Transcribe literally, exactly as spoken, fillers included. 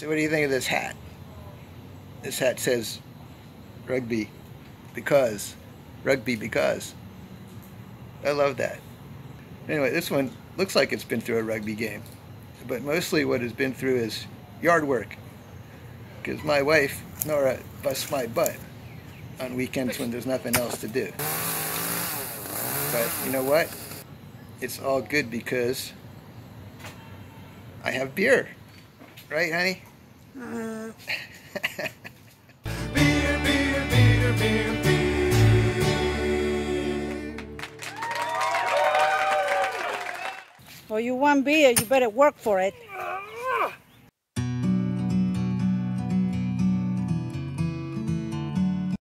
So what do you think of this hat? This hat says rugby because. Rugby because. I love that. Anyway, this one looks like it's been through a rugby game. But mostly what it's been through is yard work. Because my wife, Nora, busts my butt on weekends when there's nothing else to do. But you know what? It's all good because I have beer. Right, honey? Uh. Beer, beer, beer, beer, beer. Well, you want beer, you better work for it.